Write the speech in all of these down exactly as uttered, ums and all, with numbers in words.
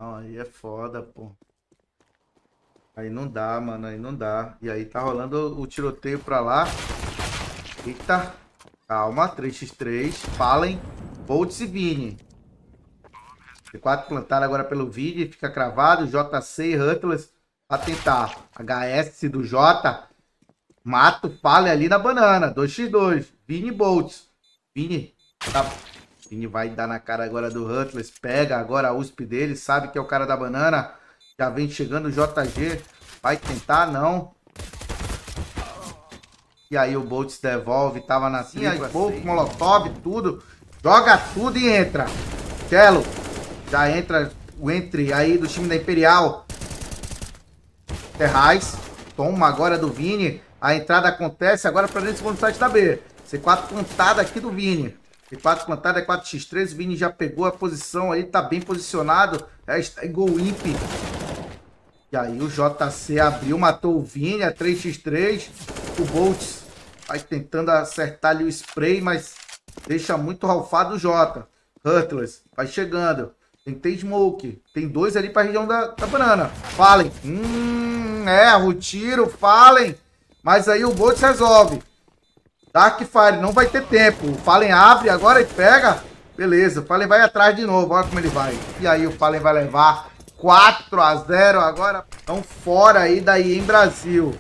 Aí é foda, pô. Aí não dá, mano. Aí não dá. E aí tá rolando o tiroteio pra lá. Eita. Calma. três contra três. Fallen. Boltz e Vini. C quatro plantado agora pelo Vini. Fica cravado. J C e Hutless pra tentar. H S do J. Mata o Fallen ali na banana. dois contra dois. Vini e Boltz. Vini. Tá... Vini vai dar na cara agora do Hutless. Pega agora a U S P dele. Sabe que é o cara da banana. Já vem chegando o J G. Vai tentar, não. E aí o Boltz devolve. Tava na tripla. Pouco, molotov, tudo. Joga tudo e entra. Cello. Já entra o entre aí do time da Imperial. Terrais. Toma agora do Vini. A entrada acontece agora para dentro do segundo site da B. C quatro plantada aqui do Vini. C quatro plantada é quatro contra três. O Vini já pegou a posição ali. Tá bem posicionado. Hashtag GoImp. E aí o J C abriu, matou o Vini, é três contra três. O Boltz vai tentando acertar ali o spray, mas deixa muito ralfado o J. Hutless vai chegando. Tem, tem smoke. Tem dois ali para a região da, da banana. Fallen. Hum, é, o tiro, Fallen. Mas aí o Boltz resolve. Darkfire, não vai ter tempo. O Fallen abre agora e pega. Beleza, o Fallen vai atrás de novo. Olha como ele vai. E aí o Fallen vai levar quatro a zero agora. Estão fora aí daí em Brasil.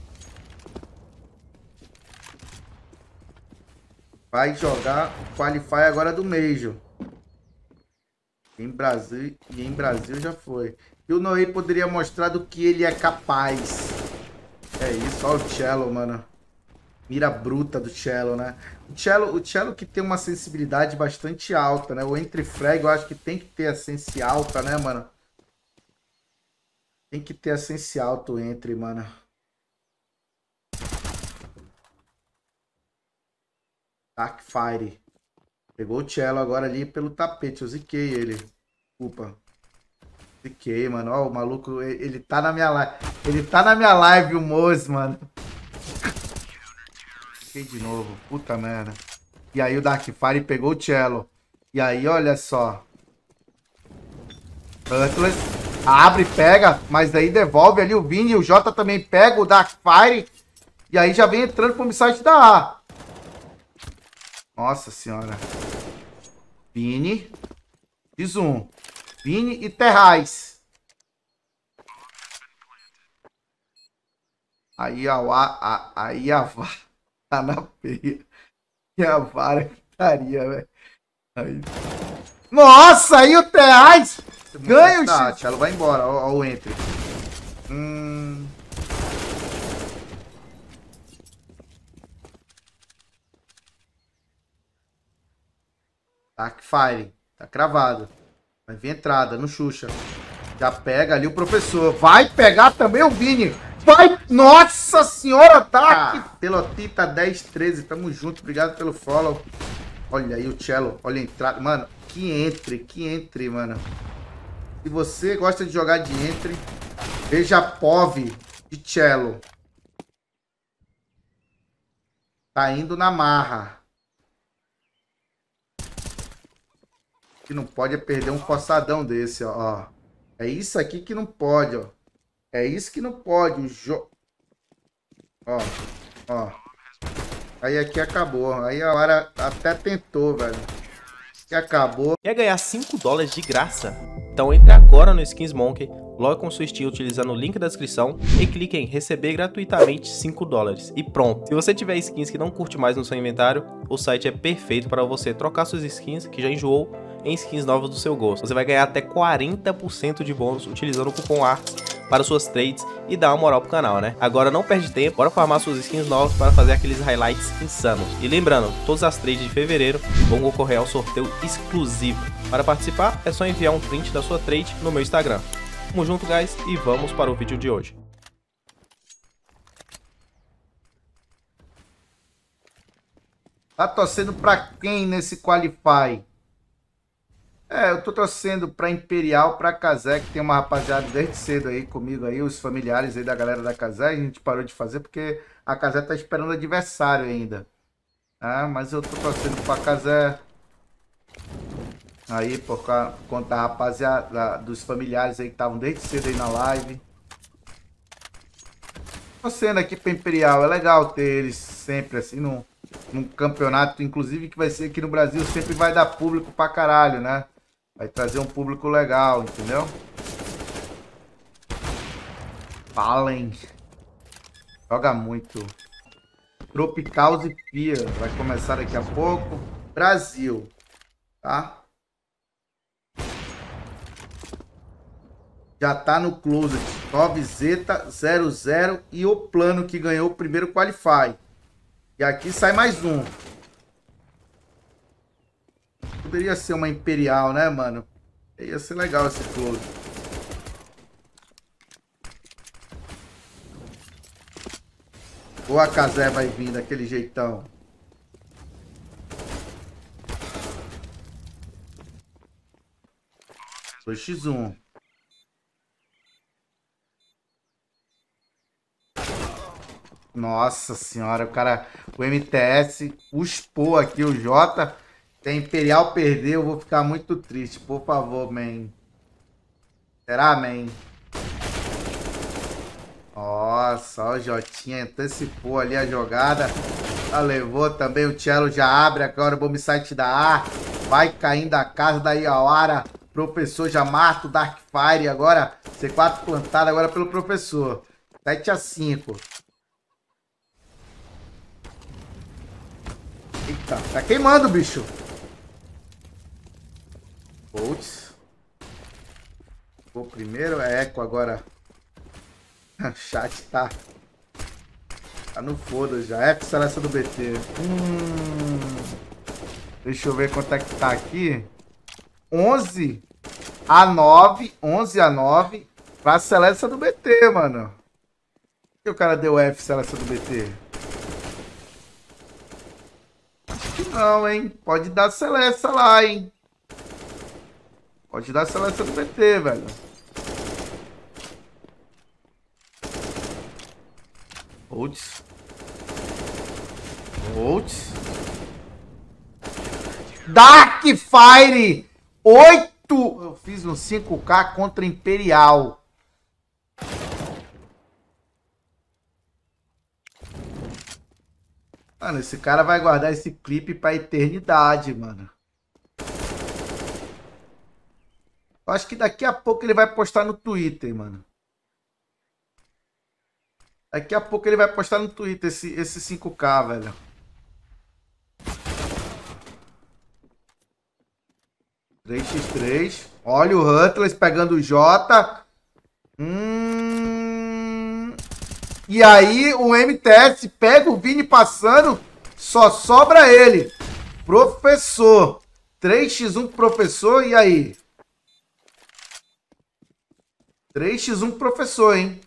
Vai jogar o Qualify agora do Major. Em Brasil, e em Brasil já foi. E o Noé poderia mostrar do que ele é capaz. É isso, olha o Cello, mano. Mira bruta do Cello, né? O Cello, o Cello que tem uma sensibilidade bastante alta, né? O entre frag eu acho que tem que ter a sense alta, né, mano? Tem que ter a sense alto entre, mano. Darkfire. Pegou o Cello agora ali pelo tapete. Eu ziquei ele. Desculpa. Ziquei, mano. Ó, o maluco, ele tá na minha live. Ele tá na minha live, o Moz, mano. Ziquei de novo. Puta merda. E aí o Darkfire pegou o Cello. E aí, olha só. Hutless. Abre, pega. Mas aí devolve ali o Vini. O J também pega o Darkfire. E aí já vem entrando pro missile da A. Nossa senhora. Vini. De zoom. Vini e Terrais. Aí a, a, aí a vara tá na peia. E a vara estaria, velho. Aí... Nossa, aí o Terrais ganha o chat. Ela vai embora. Ó, ó o entre. Hum... Darkfire. Tá cravado. Vai vir entrada no Xuxa. Já pega ali o professor. Vai pegar também o Vini. Vai. Nossa senhora, Dark. Ah, Pelotita dez treze. Tamo junto. Obrigado pelo follow. Olha aí o Cello. Olha a entrada. Mano, que entre. Que entre, mano. Se você gosta de jogar de entre, veja a P O V de Cello. Tá indo na marra. Que não pode é perder um coçadão desse, ó. É isso aqui que não pode, ó. É isso que não pode. O jo... Ó, ó. Aí aqui acabou. Aí a hora até tentou, velho. Que acabou. Quer ganhar cinco dólares de graça? Então entre agora no Skins Monkey, logue com sua Steam utilizando o link da descrição e clique em receber gratuitamente cinco dólares. E pronto. Se você tiver skins que não curte mais no seu inventário, o site é perfeito para você trocar suas skins que já enjoou em skins novas do seu gosto. Você vai ganhar até quarenta por cento de bônus utilizando o cupom ARTS para suas trades e dar uma moral pro canal, né? Agora não perde tempo, bora farmar suas skins novas para fazer aqueles highlights insanos. E lembrando, todas as trades de fevereiro vão concorrer ao sorteio exclusivo. Para participar, é só enviar um print da sua trade no meu Instagram. Tamo junto, guys, e vamos para o vídeo de hoje. Tá torcendo pra quem nesse Qualify? É, eu tô torcendo pra Imperial, pra Kazé, que tem uma rapaziada desde cedo aí comigo aí, os familiares aí da galera da Kazé. A gente parou de fazer porque a Kazé tá esperando adversário ainda. Ah, mas eu tô torcendo pra Kazé. Aí, por, por conta da rapaziada, dos familiares aí que estavam desde cedo aí na live. Torcendo aqui pra Imperial, é legal ter eles sempre assim num, num campeonato, inclusive que vai ser aqui no Brasil, sempre vai dar público pra caralho, né? Vai trazer um público legal, entendeu? Fallen. Joga muito. Tropicaus e Pia. Vai começar daqui a pouco. Brasil. Tá? Já tá no closet. Novizeta zero zero e o plano que ganhou o primeiro qualify. E aqui sai mais um. Poderia ser uma Imperial, né, mano? Ia ser legal esse close. Ou a Kazé vai vir daquele jeitão. dois por um. Nossa senhora, o cara, o M T S uspou aqui o Jota. Se a Imperial perder, eu vou ficar muito triste. Por favor, man. Será, man? Nossa, ó, o Jotinha antecipou ali a jogada. Já levou também, o Cello já abre agora o bomb site da A. Vai caindo a casa da Iawara. Professor já mata o Darkfire. Agora C quatro plantado agora pelo professor. sete a cinco. Eita, tá queimando, bicho. Putz. O primeiro é Eco agora. O chat tá. Tá no foda já. F seleção do B T. Hum. Deixa eu ver quanto é que tá aqui. onze a nove. onze a nove. Pra seleção do B T, mano. Por que o cara deu F seleção do B T? Não, hein? Pode dar seleção lá, hein? Pode dar seleção do B T, velho. Putz. Putz. Darkfire! oito! Eu fiz um cinco K contra Imperial. Mano, esse cara vai guardar esse clipe pra eternidade, mano. Eu acho que daqui a pouco ele vai postar no Twitter, mano. Daqui a pouco ele vai postar no Twitter esse, esse cinco K, velho. três por três. Olha o Huntles pegando o J. Hum... E aí o M T S pega o Vini passando. Só sobra ele. Professor. três por um professor. E aí? três por um professor, hein?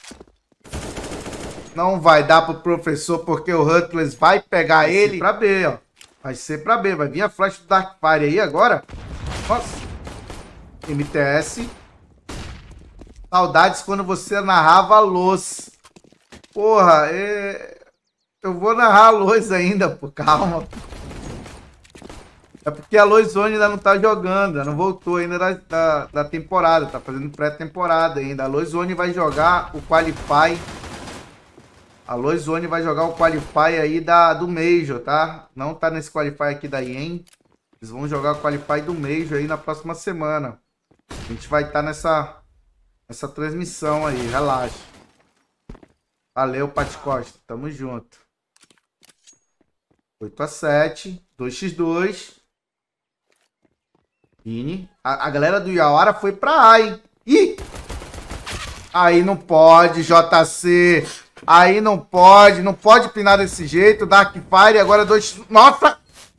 Não vai dar pro professor porque o Huntles vai pegar vai ele pra B, ó. Vai ser pra B. Vai vir a flash do Darkfire aí agora. Nossa. M T S. Saudades quando você narrava Los. Porra, é... eu vou narrar a Lois ainda, pô. Calma. É porque a Loizone ainda não tá jogando. Ela não voltou ainda da, da, da temporada. Tá fazendo pré-temporada ainda. A Loizone vai jogar o Qualify. A Loizone vai jogar o Qualify aí da, do Major, tá? Não tá nesse Qualify aqui da Yen. Eles vão jogar o Qualify do Major aí na próxima semana. A gente vai estar tá nessa, nessa transmissão aí. Relaxa. Valeu, Pat Costa. Tamo junto. oito a sete. dois por dois. Vini. A, a galera do Iawara foi pra A, hein? Ih! Aí não pode, J C. Aí não pode. Não pode pinar desse jeito. Darkfire agora dois... Nossa!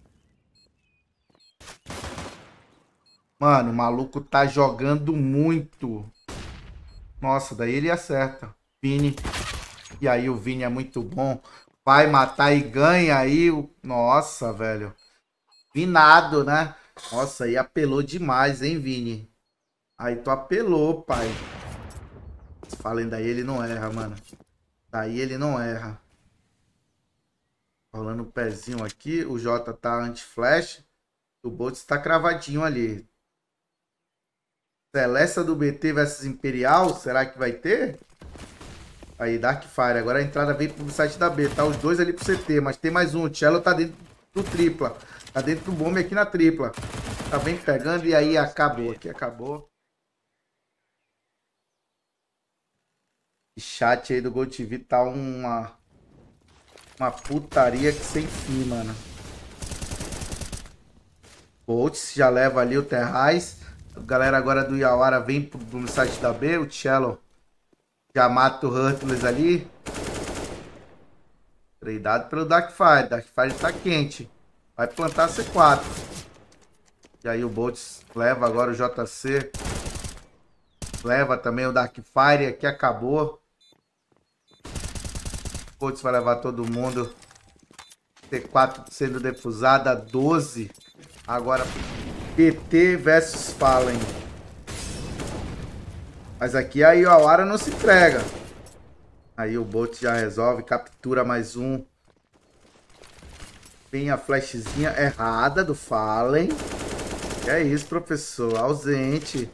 Mano, o maluco tá jogando muito. Nossa, daí ele acerta. Vini. E aí o Vini é muito bom. Vai matar e ganha aí. O... Nossa, velho. Vinado, né? Nossa, aí apelou demais, hein, Vini? Aí tu apelou, pai. Falem, daí ele não erra, mano. Daí ele não erra. Rolando o pezinho aqui. O Jota tá anti-flash. O Bolt está cravadinho ali. Celeste do B T versus Imperial. Será que vai ter? Aí, Darkfire. Agora a entrada vem pro site da B. Tá os dois ali pro C T. Mas tem mais um. O Cello tá dentro do tripla. Tá dentro do bombe aqui na tripla. Tá bem pegando. E aí acabou. Aqui acabou. O chat aí do Gol T V tá uma... Uma putaria que sem fim, mano. Boltz já leva ali o Terrais. A galera agora do Yawara vem pro, pro site da B. O Cello já mata o Hurtless ali. Tradeado pelo Darkfire. Darkfire tá quente. Vai plantar C quatro. E aí o Boltz leva agora o J C. Leva também o Darkfire. Aqui acabou. O Boltz vai levar todo mundo. C quatro sendo defusada. doze. Agora P T versus Fallen. Mas aqui a Yawara não se entrega. Aí o Bolt já resolve. Captura mais um. Vem a flashzinha errada do Fallen. Que é isso, professor? Ausente.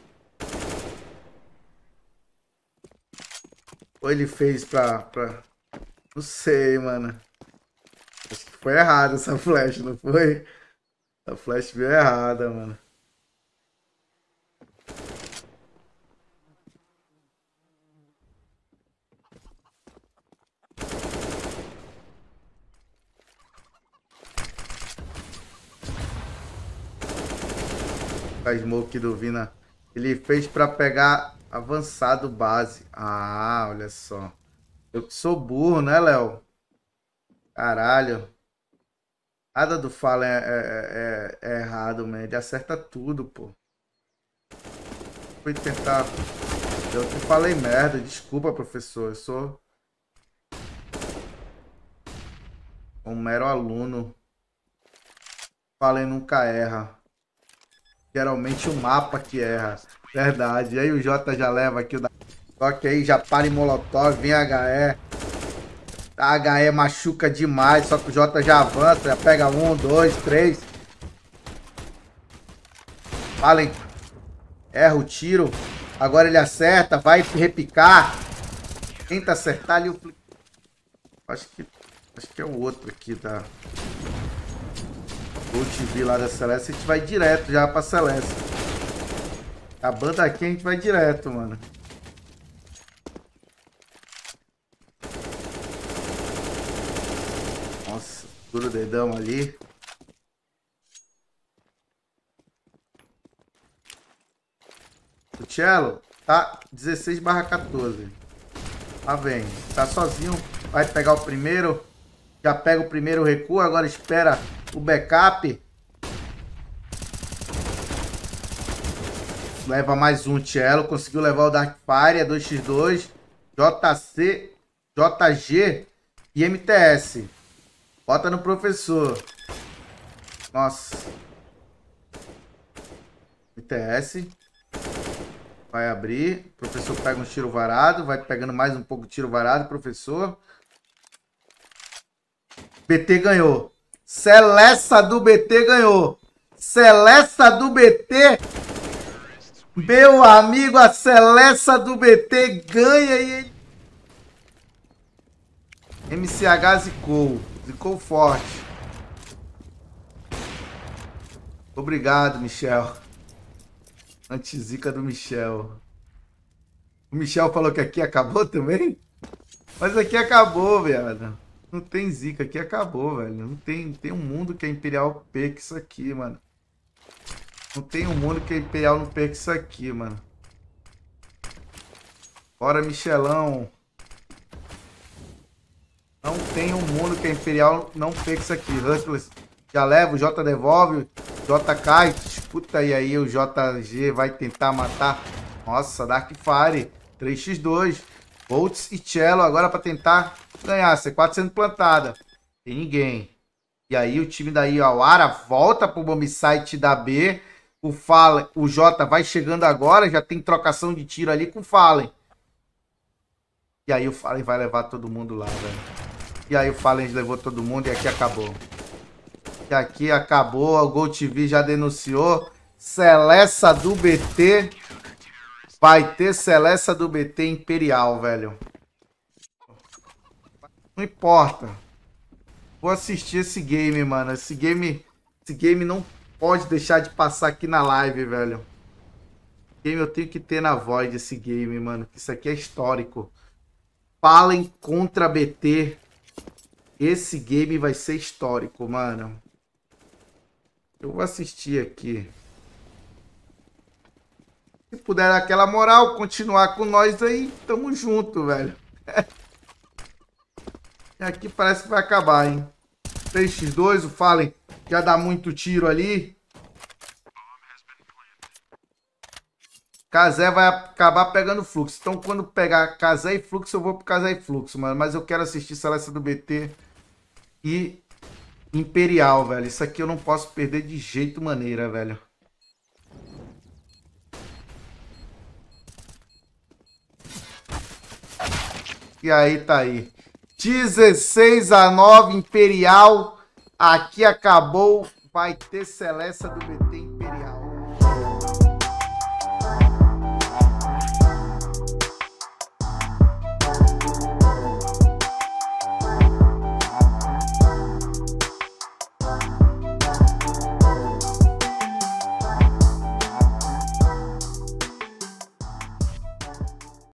Ou ele fez pra... pra... Não sei, mano. Acho que foi errado essa flash, não foi? A flash veio errada, mano. A smoke do Vina. Ele fez pra pegar avançado base. Ah, olha só. Eu que sou burro, né, Léo? Caralho. Nada do Fallen é, é, é, é errado, man. Ele acerta tudo, pô. Fui tentar... Eu que falei merda. Desculpa, professor. Eu sou... um mero aluno. Fallen nunca erra. Geralmente o mapa que erra. Verdade. E aí o Jota já leva aqui o da... Só que aí já para em Molotov. Vem H E. A H E machuca demais. Só que o Jota já avança. Já pega um, dois, três. Fallen. Erra o tiro. Agora ele acerta. Vai repicar. Tenta acertar ali o... Acho que... Acho que é o outro aqui, tá? O T V lá da Celeste, a gente vai direto já pra Celeste. A banda aqui a gente vai direto, mano. Nossa, segura o dedão ali. O Cello tá dezesseis barra quatorze. Lá vem. Tá sozinho. Vai pegar o primeiro. Já pega o primeiro recuo. Agora espera o backup. Leva mais um Cello. Conseguiu levar o Darkfire. É dois contra dois. J C, J G e M T S. Bota no professor. Nossa. M T S. Vai abrir. O professor pega um tiro varado. Vai pegando mais um pouco de tiro varado. Professor. B T ganhou. Celeste do B T ganhou. Celeste do B T. Meu amigo, a Celeste do B T ganha e... M C H zicou. Zicou forte. Obrigado, Michel. Antizica do Michel. O Michel falou que aqui acabou também? Mas aqui acabou, viado. Não tem zica, aqui acabou, velho. Não tem, tem um mundo que é Imperial P que isso aqui, mano. Não tem um mundo que é Imperial no P que isso aqui, mano. Bora, Michelão. Não tem um mundo que é Imperial não P que isso aqui. Hustlers já leva, o J devolve, o J cai. Disputa aí, aí o J G vai tentar matar. Nossa, Darkfire. três contra dois. Boltz e Cello agora para tentar ganhar. C quatro sendo plantada. Tem ninguém. E aí o time da Yawara volta pro bomb site da B. O Fallen, o J vai chegando agora. Já tem trocação de tiro ali com o Fallen. E aí o Fallen vai levar todo mundo lá, velho. E aí o Fallen levou todo mundo e aqui acabou. Que aqui acabou, o Gol T V já denunciou. Celeste do B T. Vai ter Celeste do B T Imperial, velho. Não importa. Vou assistir esse game, mano. Esse game, esse game não pode deixar de passar aqui na live, velho. Game eu tenho que ter na Void esse game, mano. Isso aqui é histórico. Fallen contra B T. Esse game vai ser histórico, mano. Eu vou assistir aqui. Se puder dar aquela moral, continuar com nós aí, tamo junto, velho. E aqui parece que vai acabar, hein? três por dois, o Fallen já dá muito tiro ali. Kazé vai acabar pegando fluxo. Então, quando pegar Kazé e fluxo, eu vou pro Kazé e fluxo, mano. Mas eu quero assistir Celeste do B T e Imperial, velho. Isso aqui eu não posso perder de jeito maneira, velho. E aí, tá aí. dezesseis a nove, Imperial. Aqui acabou. Vai ter Celeste do B T.